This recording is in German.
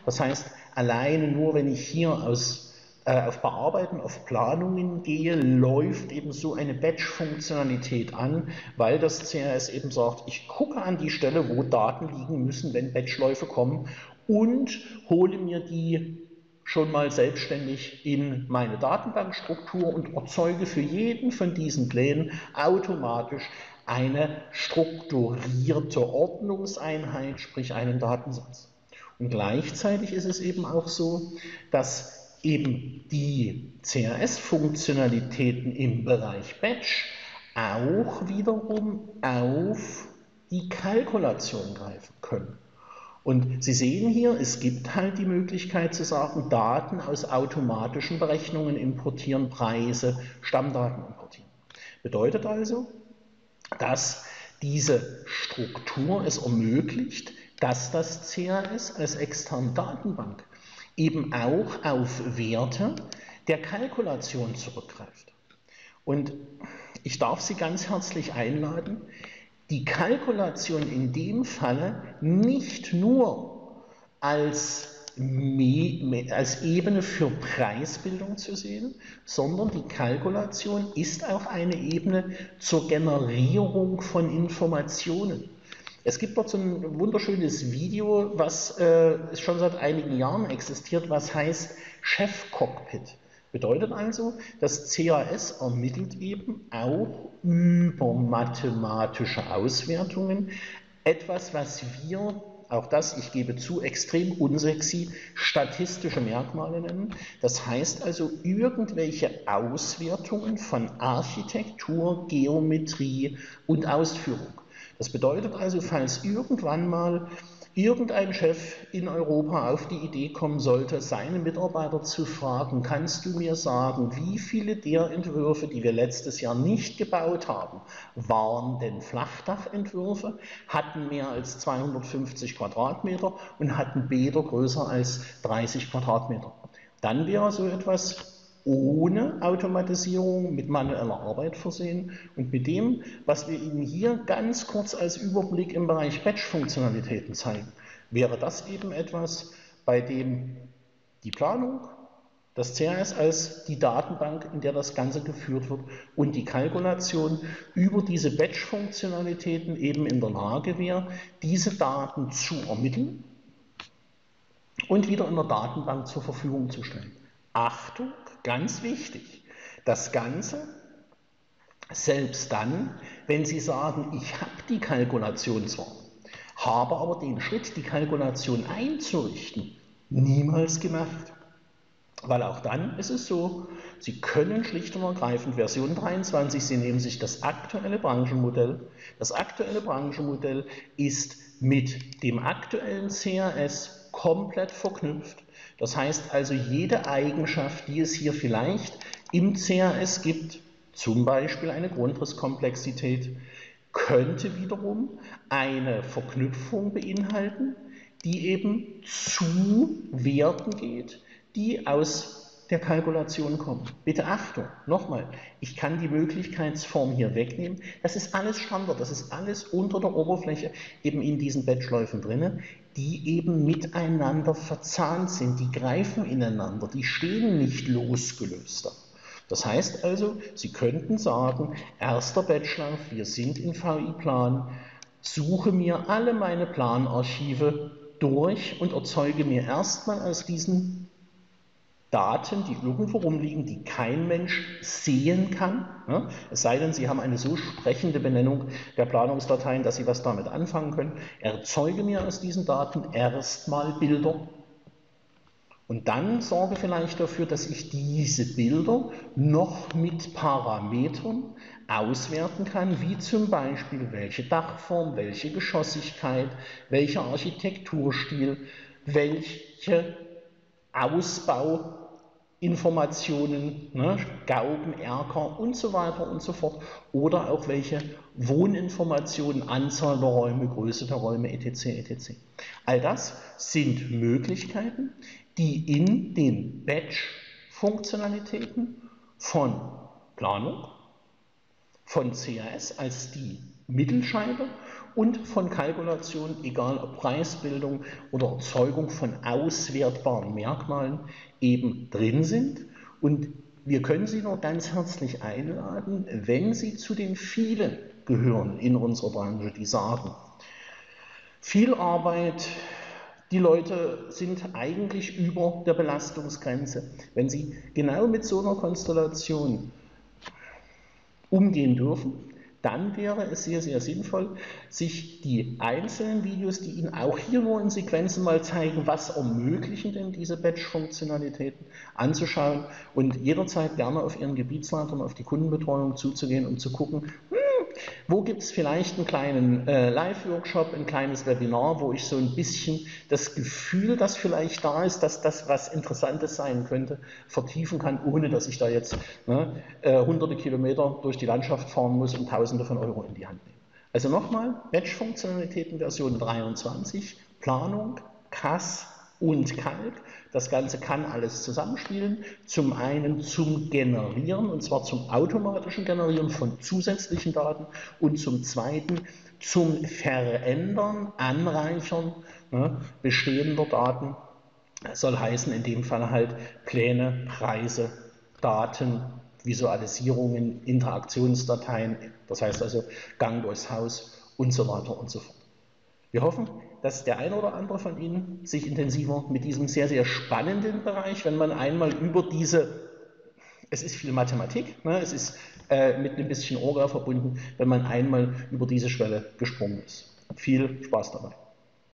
Das heißt, alleine nur wenn ich hier auf Bearbeiten, auf Planungen gehe, läuft eben so eine Batch-Funktionalität an, weil das CRS eben sagt, ich gucke an die Stelle, wo Daten liegen müssen, wenn Batchläufe kommen, und hole mir die schon mal selbstständig in meine Datenbankstruktur und erzeuge für jeden von diesen Plänen automatisch eine strukturierte Ordnungseinheit, sprich einen Datensatz. Und gleichzeitig ist es eben auch so, dass eben die CRS-Funktionalitäten im Bereich Batch auch wiederum auf die Kalkulation greifen können. Und Sie sehen hier, es gibt halt die Möglichkeit zu sagen, Daten aus automatischen Berechnungen importieren, Preise, Stammdaten importieren. Bedeutet also, dass diese Struktur es ermöglicht, dass das CAS als externe Datenbank eben auch auf Werte der Kalkulation zurückgreift. Und ich darf Sie ganz herzlich einladen, die Kalkulation in dem Falle nicht nur als Ebene für Preisbildung zu sehen, sondern die Kalkulation ist auch eine Ebene zur Generierung von Informationen. Es gibt dort so ein wunderschönes Video, was schon seit einigen Jahren existiert, was heißt Chefcockpit. Bedeutet also, das CAS ermittelt eben auch über mathematische Auswertungen etwas, was wir, auch das, ich gebe zu, extrem unsexy, statistische Merkmale nennen. Das heißt also irgendwelche Auswertungen von Architektur, Geometrie und Ausführung. Das bedeutet also, falls irgendwann mal irgendein Chef in Europa auf die Idee kommen sollte, seine Mitarbeiter zu fragen, kannst du mir sagen, wie viele der Entwürfe, die wir letztes Jahr nicht gebaut haben, waren denn Flachdachentwürfe, hatten mehr als 250 Quadratmeter und hatten Bäder größer als 30 Quadratmeter. Dann wäre so etwas ohne Automatisierung mit manueller Arbeit versehen, und mit dem, was wir Ihnen hier ganz kurz als Überblick im Bereich Batch-Funktionalitäten zeigen, wäre das eben etwas, bei dem die Planung, das CAS als die Datenbank, in der das Ganze geführt wird, und die Kalkulation über diese Batch-Funktionalitäten eben in der Lage wäre, diese Daten zu ermitteln und wieder in der Datenbank zur Verfügung zu stellen. Achtung, ganz wichtig, das Ganze selbst dann, wenn Sie sagen, ich habe die Kalkulation zwar, habe aber den Schritt, die Kalkulation einzurichten, niemals gemacht. Weil auch dann ist es so, Sie können schlicht und ergreifend Version 23, Sie nehmen sich das aktuelle Branchenmodell. Das aktuelle Branchenmodell ist mit dem aktuellen CAS komplett verknüpft. Das heißt also, jede Eigenschaft, die es hier vielleicht im CAS gibt, zum Beispiel eine Grundrisskomplexität, könnte wiederum eine Verknüpfung beinhalten, die eben zu Werten geht, die aus der Kalkulation kommen. Bitte Achtung, nochmal, ich kann die Möglichkeitsform hier wegnehmen. Das ist alles Standard, das ist alles unter der Oberfläche eben in diesen Batchläufen drin, die eben miteinander verzahnt sind, die greifen ineinander, die stehen nicht losgelöst. Das heißt also, Sie könnten sagen, erster Batchlauf, wir sind in VI-Plan, suche mir alle meine Planarchive durch und erzeuge mir erstmal aus diesen Daten, die irgendwo rumliegen, die kein Mensch sehen kann, ja, es sei denn, Sie haben eine so sprechende Benennung der Planungsdateien, dass Sie was damit anfangen können, erzeuge mir aus diesen Daten erstmal Bilder und dann sorge vielleicht dafür, dass ich diese Bilder noch mit Parametern auswerten kann, wie zum Beispiel welche Dachform, welche Geschossigkeit, welcher Architekturstil, welche Ausbauinformationen, ne, Gauben, Erker und so weiter und so fort, oder auch welche Wohninformationen, Anzahl der Räume, Größe der Räume, etc. etc. All das sind Möglichkeiten, die in den Batch-Funktionalitäten von Planung, von CAS als die Mittelscheibe und von Kalkulation, egal ob Preisbildung oder Erzeugung von auswertbaren Merkmalen, eben drin sind. Und wir können Sie nur ganz herzlich einladen, wenn Sie zu den vielen gehören in unserer Branche, die sagen, viel Arbeit, die Leute sind eigentlich über der Belastungsgrenze. Wenn Sie genau mit so einer Konstellation umgehen dürfen, dann wäre es sehr, sehr sinnvoll, sich die einzelnen Videos, die Ihnen auch hier nur in Sequenzen mal zeigen, was ermöglichen denn diese Batch-Funktionalitäten, anzuschauen und jederzeit gerne auf Ihren Gebietsleiter und auf die Kundenbetreuung zuzugehen und zu gucken, wo gibt es vielleicht einen kleinen Live-Workshop, ein kleines Webinar, wo ich so ein bisschen das Gefühl, das vielleicht da ist, dass das was Interessantes sein könnte, vertiefen kann, ohne dass ich da jetzt hunderte Kilometer durch die Landschaft fahren muss und Tausende von Euro in die Hand nehme. Also nochmal, Batch-Funktionalitäten Version 23, Planung, CAS und Calc. Das Ganze kann alles zusammenspielen. Zum einen zum Generieren, und zwar zum automatischen Generieren von zusätzlichen Daten, und zum zweiten zum Verändern, Anreichern bestehender Daten. Das soll heißen, in dem Fall halt Pläne, Preise, Daten, Visualisierungen, Interaktionsdateien, das heißt also Gang durchs Haus und so weiter und so fort. Wir hoffen, dass der eine oder andere von Ihnen sich intensiver mit diesem sehr, sehr spannenden Bereich, wenn man einmal über es ist viel Mathematik, es ist mit ein bisschen Orga verbunden, wenn man einmal über diese Schwelle gesprungen ist. Viel Spaß dabei.